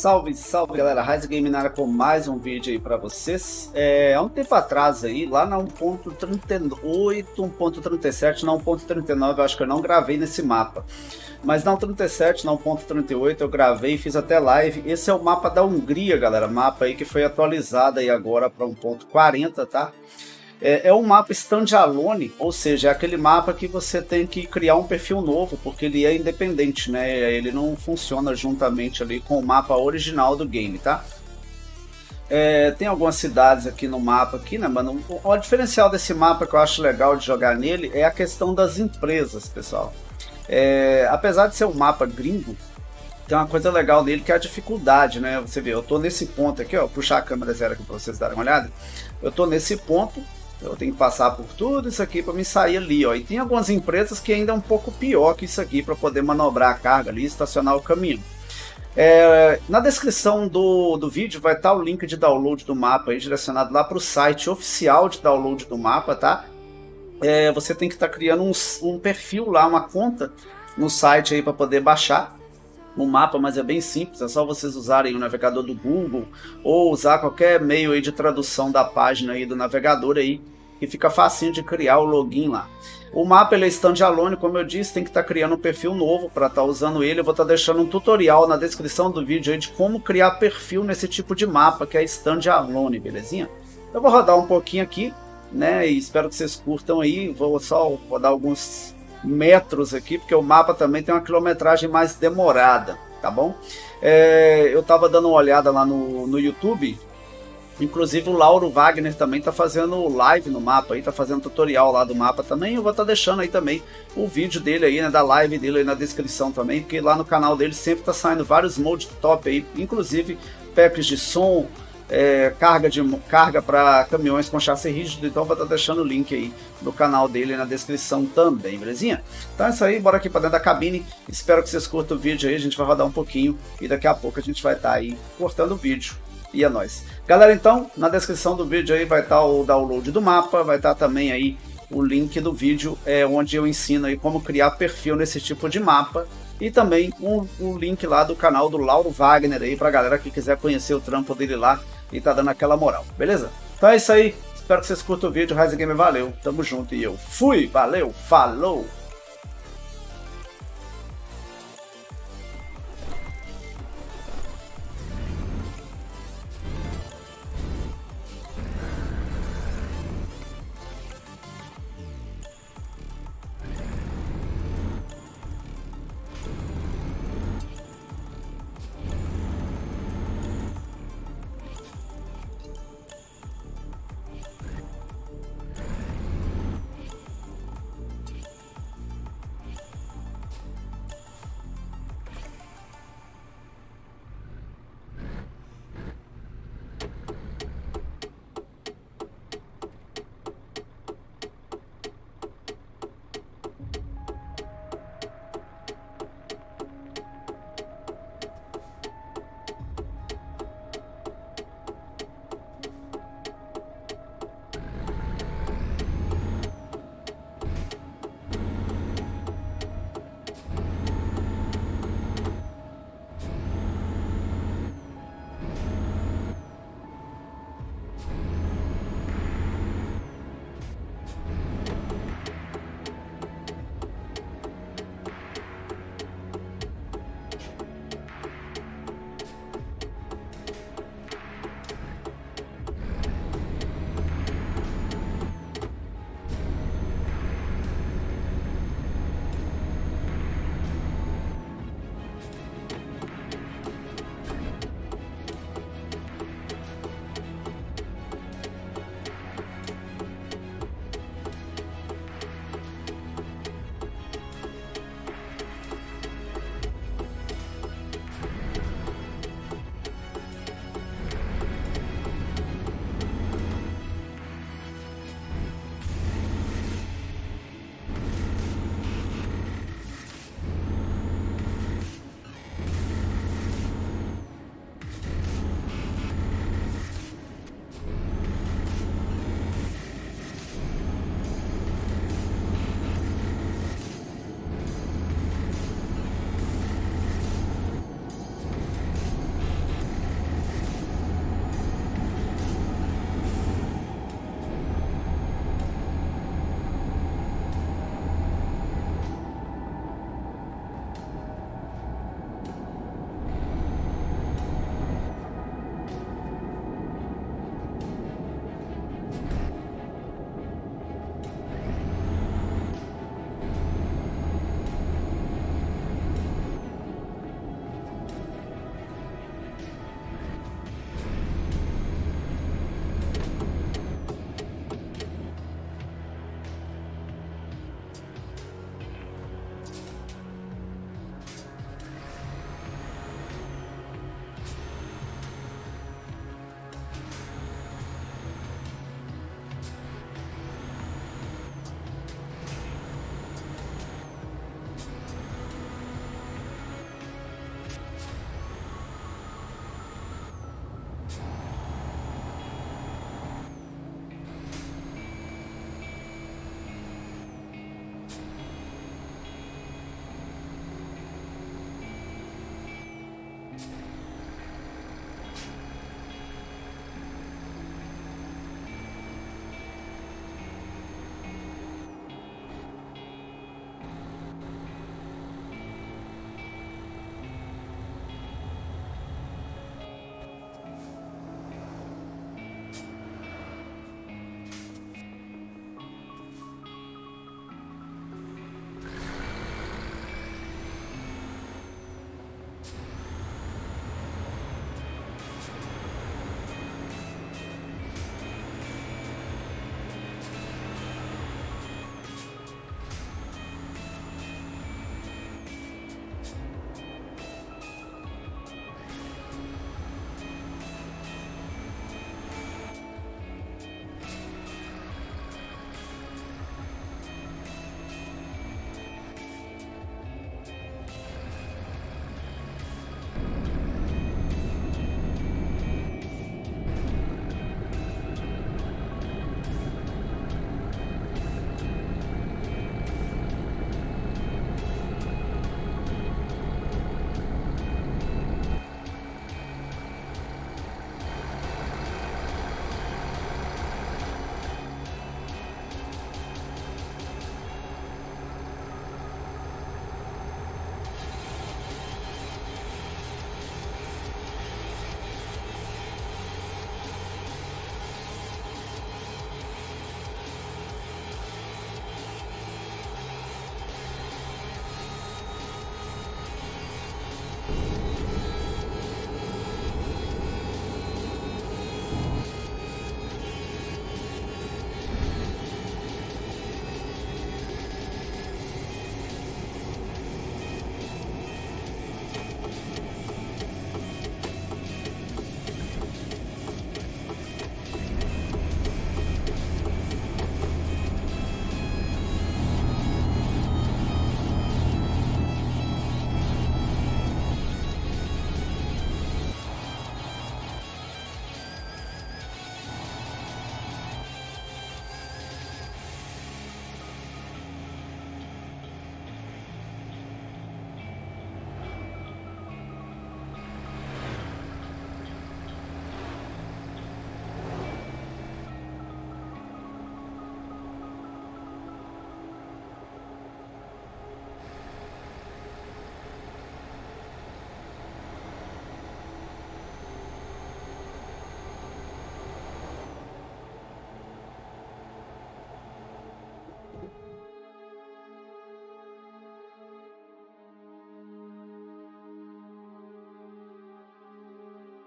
Salve, salve galera, Rise Game na área com mais um vídeo aí pra vocês. Há um tempo atrás aí, lá na 1.38, 1.37, na 1.39 eu acho que eu não gravei nesse mapa. Mas na 1.37, na 1.38 eu gravei e fiz até live. Esse é o mapa da Hungria, galera, mapa aí que foi atualizado aí agora para 1.40, tá? É um mapa standalone, ou seja, é aquele mapa que você tem que criar um perfil novo, porque ele é independente, né? Ele não funciona juntamente ali com o mapa original do game, tá? Tem algumas cidades aqui no mapa, aqui, né, mano? O diferencial desse mapa que eu acho legal de jogar nele é a questão das empresas, pessoal. Apesar de ser um mapa gringo, tem uma coisa legal nele que é a dificuldade, né? Você vê, eu tô nesse ponto aqui, ó, puxar a câmera zero aqui para vocês darem uma olhada. Eu tô nesse ponto. Eu tenho que passar por tudo isso aqui para me sair ali, ó. E tem algumas empresas que ainda é um pouco pior que isso aqui para poder manobrar a carga ali e estacionar o caminho. Na descrição do vídeo vai estar o link de download do mapa aí, direcionado lá para o site oficial de download do mapa, tá? Você tem que estar criando um perfil lá, uma conta no site aí para poder baixar o mapa, mas é bem simples, é só vocês usarem o navegador do Google ou usar qualquer meio aí de tradução da página aí do navegador aí, que fica facinho de criar o login lá. O mapa ele é standalone, como eu disse, tem que estar criando um perfil novo para estar usando ele. Eu vou estar deixando um tutorial na descrição do vídeo aí de como criar perfil nesse tipo de mapa que é standalone, belezinha? Eu vou rodar um pouquinho aqui, né, e espero que vocês curtam aí. Vou só rodar alguns metros aqui, porque o mapa também tem uma quilometragem mais demorada, tá bom? Eu tava dando uma olhada lá no YouTube, inclusive o Lauro Wagner também tá fazendo live no mapa aí, tá fazendo tutorial lá do mapa também. Eu vou estar deixando aí também o vídeo dele aí, né, da live dele aí na descrição também, porque lá no canal dele sempre tá saindo vários mods top aí, inclusive packs de som, carga para caminhões com chassi rígido. Então vou estar deixando o link aí no canal dele na descrição também, belezinha? Então é isso aí, bora aqui para dentro da cabine. Espero que vocês curtam o vídeo aí, a gente vai rodar um pouquinho e daqui a pouco a gente vai estar aí cortando o vídeo. E é nóis. Galera, então na descrição do vídeo aí vai estar o download do mapa, vai estar também aí o link do vídeo onde eu ensino aí como criar perfil nesse tipo de mapa. E também um link lá do canal do Lauro Wagner aí pra galera que quiser conhecer o trampo dele lá e tá dando aquela moral, beleza? Então é isso aí, espero que vocês curtam o vídeo. Rise Game, valeu, tamo junto e eu fui, valeu, falou!